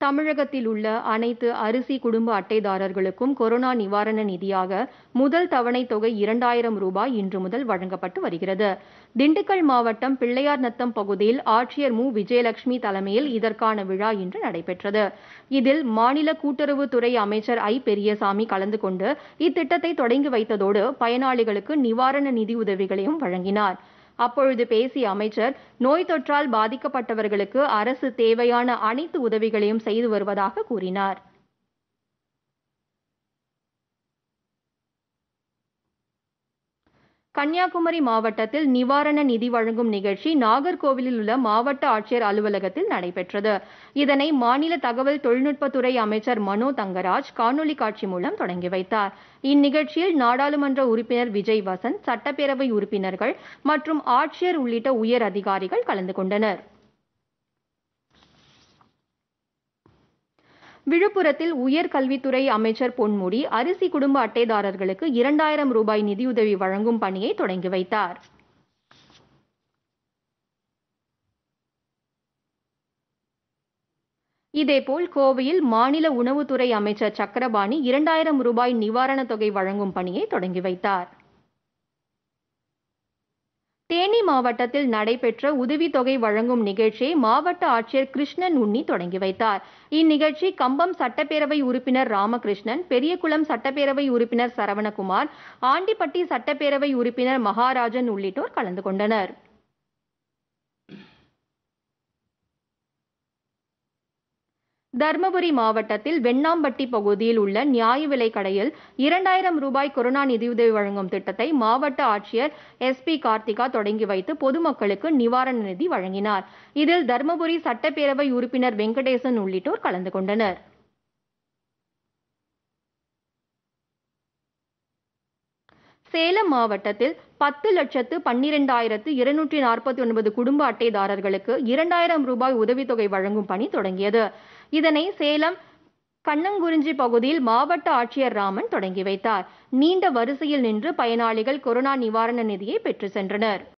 தமிழகத்தில் உள்ள அனைத்து அரிசி குடும்ப அட்டைதாரர்களுக்கும் கொரோனா நிவாரண நிதியாக முதல் தவணை தொகை 2000 ரூபாய் இன்று முதல் வழங்கப்பட்டு வருகிறது. திண்டுக்கல் மாவட்டம் பிள்ளையார்நத்தம் பகுதியில் ஆட்சியர் மு. விஜயலட்சுமி தலைமையில் இதற்கான விழா இன்று நடைபெற்றது. இதில் மாநில கூட்டுறவுத்துறை அமைச்சர் ஐ. பெரியசாமி கலந்து கொண்டு இத்திட்டத்தை தொடங்கி வைத்ததோடு பயனாளிகளுக்கு நிவாரண நிதி உதவிகளையும் வழங்கினார். அப்பொழுது பேசிய அமைச்சர், நோய் தொற்றால் பாதிக்கப்பட்டவர்களுக்கு அரசு தேவையான அனைத்து உதவிகளையும் செய்து வருவதாக கூறினார். கன்னியாகுமரி மாவட்டத்தில் நிவாரண நிதி வழங்கும் நிகழ்ச்சி நாகர்கோவிலில் உள்ள மாவட்ட ஆட்சியர் அலுவலகத்தில் நடைபெற்றது. இதனை மாநில தகவல் தொழில்நுட்பத்துறை அமைச்சர் மனோ தங்கராஜ் காணொலி காட்சி மூலம் தொடங்கி வைத்தார். இந்நிகழ்ச்சியில் நாடாளுமன்ற உறுப்பினர் விஜய் வசந்த், சட்டப்பேரவை உறுப்பினர்கள் மற்றும் ஆட்சியர் உள்ளிட்ட உயர் அதிகாரிகள் கலந்து கொண்டனர். விழுப்புரத்தில் உயர்கல்வித்துறை அமைச்சர் பொன்முடி அரிசி குடும்ப அட்டைதாரர்களுக்கு 2000 ரூபாய் நிதியுதவி வழங்கும் பணியை தொடங்கி வைத்தார். இதேபோல் கோவையில் மாநில உணவுத்துறை அமைச்சர் சக்கரபாணி 2000 ரூபாய் நிவாரணத் தொகை வழங்கும் பணியை தொடங்கி வைத்தார். தேனி மாவட்டத்தில் நடைபெற்ற உதவித்தொகை வழங்கும் நிகழ்ச்சியை மாவட்ட ஆட்சியர் கிருஷ்ணன் உன்னி தொடங்கி வைத்தார். இந்நிகழ்ச்சி கம்பம் சட்டப்பேரவை உறுப்பினர் ராமகிருஷ்ணன், பெரியகுளம் சட்டப்பேரவை உறுப்பினர் சரவணகுமார், ஆண்டிப்பட்டி சட்டப்பேரவை உறுப்பினர் மகாராஜன் உள்ளிட்டோர் கலந்து கொண்டனர். தர்மபுரி மாவட்டத்தில் வெண்ணாம்பட்டி பகுதியில் உள்ள நியாய விலைக் கடையில் 2000 ரூபாய் கொரோனா நிதியுதவி வழங்கும் திட்டத்தை மாவட்ட ஆட்சியர் எஸ்.பி. கார்த்திகா தொடங்கி வைத்து பொதுமக்களுக்கு நிவாரண நிதி வழங்கினார். இதில் தர்மபுரி சட்டப்பேரவை உறுப்பினர் வெங்கடேசன் உள்ளிட்டோர் கலந்து கொண்டனர். சேலம் மாவட்டத்தில் 10,12,249 குடும்ப அட்டைதாரர்களுக்கு 2000 ரூபாய் உதவித்தொகை வழங்கும் பணி தொடங்கியது. இதனை சேலம் கண்ணங்குறிஞ்சி பகுதியில் மாவட்ட ஆட்சியர் ராமன் தொடங்கி வைத்தார். நீண்ட வரிசையில் நின்று பயனாளிகள் கொரோனா நிவாரண நிதியை பெற்று சென்றனர்.